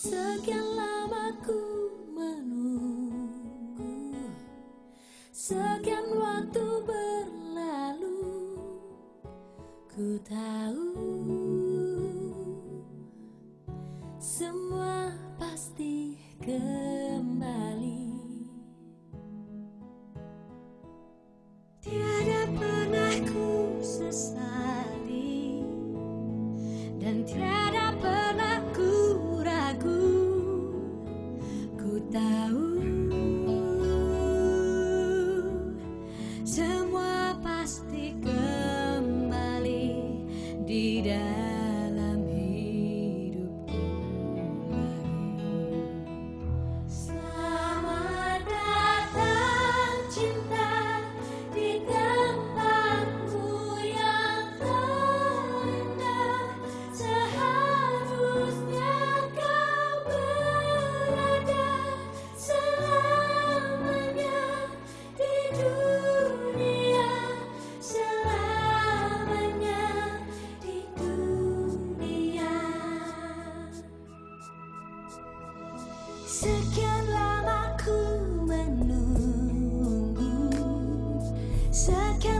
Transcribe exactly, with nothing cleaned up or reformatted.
Sekian lama ku menunggu, sekian waktu berlalu. Ku tahu semua pasti kembali. Tiada pernah ku sesali dan tiada pernah ku ragu. Ku tahu semua pasti kembali di dalam hidupku lagi. Selamat datang cinta di tempatmu yang terindah. Seharusnya kau berada selamanya di dunia, selamanya di dunia. Sekian lama ku menunggu, sekian